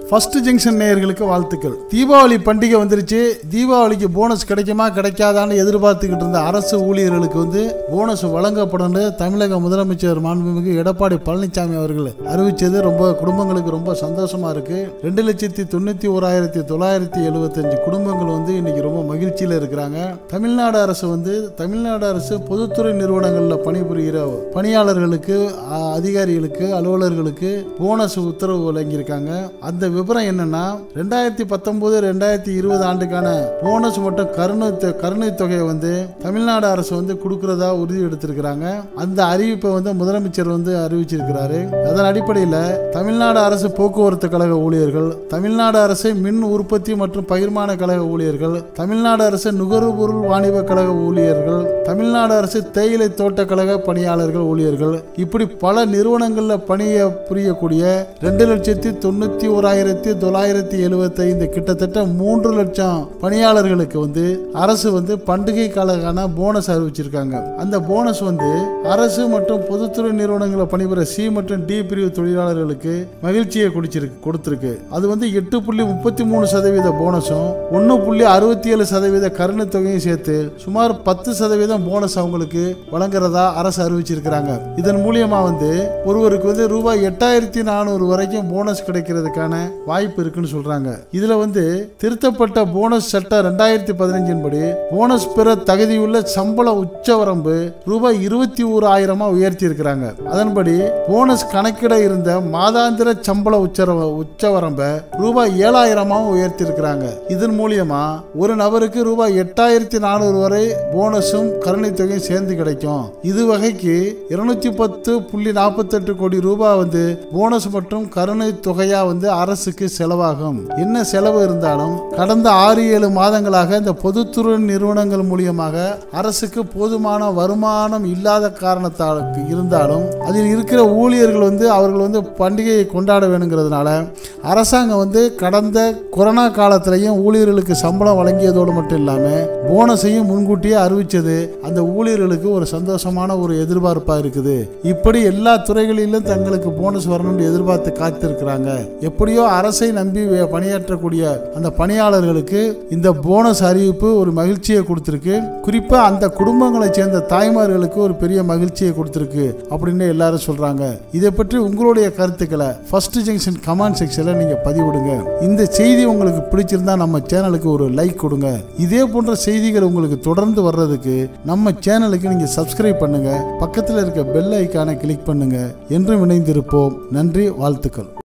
First junction நேயர்களுக்கு வாழ்த்துக்கள். தீபாவளி பண்டிகை வந்துருச்சு. தீபாவளிக்கு போனஸ் கிடைக்குமா கிடைக்காதான்னு எதிர்பார்த்துக்கிட்டு இருந்த அரசு ஊழியர்களுக்கு போனஸ் வழங்கப்படும் தமிழக முதலமைச்சர் மாண்புமிகு எடப்பாடி பழனிசாமி அவர்கள் அறிவிச்சது ரொம்ப குடும்பங்களுக்கு ரொம்ப சந்தோஷமா இருக்கு. 2,91,975 குடும்பங்கள் இன்னைக்கு ரொம்ப மகிழ்ச்சியில இருக்கிறாங்க. தமிழ்நாடு அரசு பொதுத்துறை நிறுவனங்கள்ல பணிபுரிகிற பணியாளர்களுக்கு, அதிகாரிகளுக்கு, அலுவலர்களுக்கு போனஸ் உத்தரவு வழங்கியிருக்காங்க. அந்த விவரம் என்னன்னா 2019-2020 ஆண்டுக்கான போனஸ் மற்றும் கருணை தொகையை தமிழ்நாடு அரசு கொடுக்கிறதா உறுதி எடுத்திருக்கிறாங்க. அந்த அறிவிப்பை முதலமைச்சர் அறிவிச்சிருக்கிறாரு. அதன் அடிப்படையில் தமிழ்நாடு அரசு போக்குவரத்து கழக ஊழியர்கள், தமிழ்நாடு அரசு மின் உற்பத்தி மற்றும் பகிர்மான கழக ஊழியர்கள், தமிழ்நாடு அரசு நுகர்பொருள் வாணிப கழக ஊழியர்கள், தமிழ்நாடு அரசு தேயிலை தோட்ட கழக பணியாளர்கள் ஊழியர்கள், இப்படி பல நிறுவனங்கள்ல பணியை புரியக்கூடிய 2,91,975 கிட்டத்தட்ட 3 லட்சம் பணியாளர்களுக்கு அரசு பண்டிகை காலக்கான போனஸ் அறிவிச்சிருக்காங்க. அந்த போனஸ் அரசு மற்றும் பொதுத்துறை நிறுவனங்களில் பணிபுரிய சி மற்றும் டி பிரிவு தொழிலாளர்களுக்கு மகிழ்ச்சியை கொடுத்திருக்கு. அது 8.33% போனஸும் 1.67% கருணை தொகையும் சேர்த்து சுமார் 10% போனஸ் அவங்களுக்கு வழங்குறதா அரசு அறிவிச்சிருக்கிறாங்க. இதன் மூலியமா ஒருவருக்கு ரூபாய் 8,400 வரைக்கும் போனஸ் கிடைக்கிறதுக்கான வாய்ப்பு இருக்குன்னு சொல்றாங்க. இதுல திருத்தப்பட்ட போனஸ் சட்டம் 2015 படி போனஸ் பெற தகுதியுள்ள சம்பள உச்சவரம்பு ரூபாய் 21,000 உயர்த்தி இருக்கிறாங்க. அதன்படி போனஸ் கணக்கிட இருந்த மாதாந்திர சம்பள உச்சவரம்பை ரூபாய் 7,000 உயர்த்தி இருக்கிறாங்க. இதன் மூலியமா ஒரு நபருக்கு ரூபாய் 8,400 வரை போனஸும் கருணை தொகையும் சேர்ந்து கிடைக்கும். இது வகைக்கு 210.48 கோடி ரூபாய் போனஸ் மற்றும் கருணை தொகையா அரசுக்கு செலவாகும். என்ன செலவு இருந்தாலும் கடந்த 6-7 மாதங்களாக இந்த பொதுத்துறை நிறுவனங்கள் மூலியமாக அரசுக்கு போதுமான வருமானம் இல்லாத காரணத்தால் இருந்தாலும் அதில் இருக்கிற ஊழியர்கள் அவர்கள் பண்டிகையை கொண்டாட வேணுங்கிறதுனால அரசாங்கம் கடந்த கொரோனா காலத்திலையும் ஊழியர்களுக்கு சம்பளம் வழங்கியதோடு மட்டும் இல்லாம போனஸையும் முன்கூட்டியே அறிவிச்சது அந்த ஊழியர்களுக்கு ஒரு சந்தோஷமான ஒரு எதிர்பார்ப்பா இருக்குது. இப்படி எல்லா துறைகளிலும் தங்களுக்கு போனஸ் வரணும்னு எதிர்பார்த்து காத்திருக்கிறாங்க. எப்படியோ அரசை நம்பி பணியாற்றக்கூடிய அந்த பணியாளர்களுக்கு இந்த போனஸ் அறிவிப்பு ஒரு மகிழ்ச்சியை கொடுத்திருக்கு. குறிப்பா அந்த குடும்பங்களை சேர்ந்த தாய்மார்களுக்கு ஒரு பெரிய மகிழ்ச்சியை கொடுத்திருக்கு அப்படின்னு எல்லாரும் சொல்றாங்க. இதை பற்றி உங்களுடைய கருத்துக்களை ஃபர்ஸ்ட் ஜங்ஷன் கமெண்ட் செக்ஷன்ல நீங்க பதிவிடுங்க. இந்த செய்தி உங்களுக்கு பிடிச்சிருந்தா நம்ம சேனலுக்கு ஒரு லைக் கொடுங்க. இதே போன்ற செய்திகள் உங்களுக்கு தொடர்ந்து வர்றதுக்கு நம்ம சேனலுக்கு நீங்க சப்ஸ்கிரைப் பண்ணுங்க. பக்கத்தில் இருக்க பெல் ஐகானை கிளிக் பண்ணுங்க. என்றும் இணைந்திருப்போம். நன்றி, வாழ்த்துக்கள்.